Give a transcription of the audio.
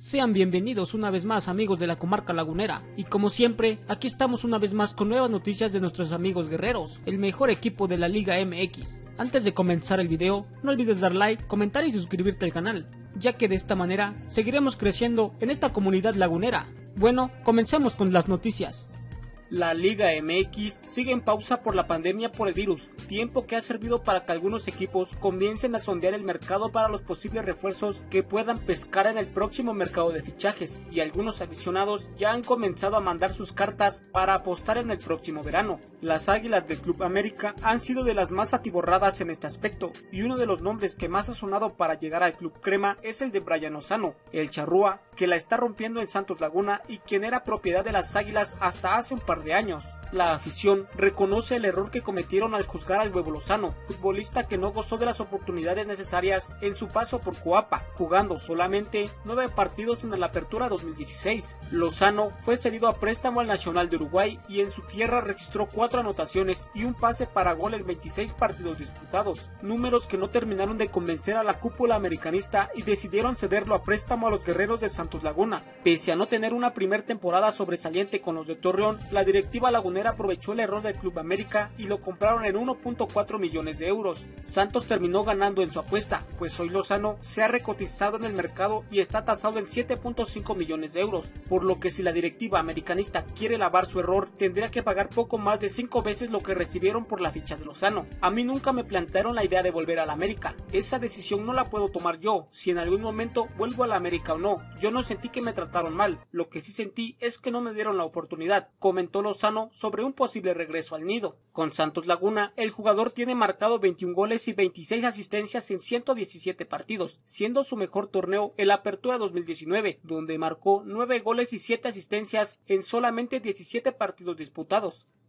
Sean bienvenidos una vez más, amigos de la comarca lagunera, y como siempre, aquí estamos una vez más con nuevas noticias de nuestros amigos guerreros, el mejor equipo de la Liga MX. Antes de comenzar el video, no olvides dar like, comentar y suscribirte al canal, ya que de esta manera seguiremos creciendo en esta comunidad lagunera. Bueno, comencemos con las noticias. La Liga MX sigue en pausa por la pandemia por el virus, tiempo que ha servido para que algunos equipos comiencen a sondear el mercado para los posibles refuerzos que puedan pescar en el próximo mercado de fichajes, y algunos aficionados ya han comenzado a mandar sus cartas para apostar en el próximo verano. Las Águilas del Club América han sido de las más atiborradas en este aspecto, y uno de los nombres que más ha sonado para llegar al Club Crema es el de Brian Lozano, el charrúa que la está rompiendo en Santos Laguna y quien era propiedad de las Águilas hasta hace un par de años. La afición reconoce el error que cometieron al juzgar al Huevo Lozano, futbolista que no gozó de las oportunidades necesarias en su paso por Coapa, jugando solamente 9 partidos en la Apertura 2016. Lozano fue cedido a préstamo al Nacional de Uruguay y en su tierra registró 4 anotaciones y un pase para gol en 26 partidos disputados, números que no terminaron de convencer a la cúpula americanista y decidieron cederlo a préstamo a los guerreros de Santos Laguna. Pese a no tener una primer temporada sobresaliente con los de Torreón, la directiva lagunera aprovechó el error del Club América y lo compraron en 1.4 millones de euros. Santos terminó ganando en su apuesta, pues hoy Lozano se ha recotizado en el mercado y está tasado en 7.5 millones de euros, por lo que si la directiva americanista quiere lavar su error, tendría que pagar poco más de 5 veces lo que recibieron por la ficha de Lozano. A mí nunca me plantearon la idea de volver a la América, esa decisión no la puedo tomar yo, si en algún momento vuelvo a la América o no. Yo no sentí que me trataron mal, lo que sí sentí es que no me dieron la oportunidad, comentó Lozano sobre un posible regreso al nido. Con Santos Laguna, el jugador tiene marcado 21 goles y 26 asistencias en 117 partidos, siendo su mejor torneo el Apertura 2019, donde marcó 9 goles y 7 asistencias en solamente 17 partidos disputados.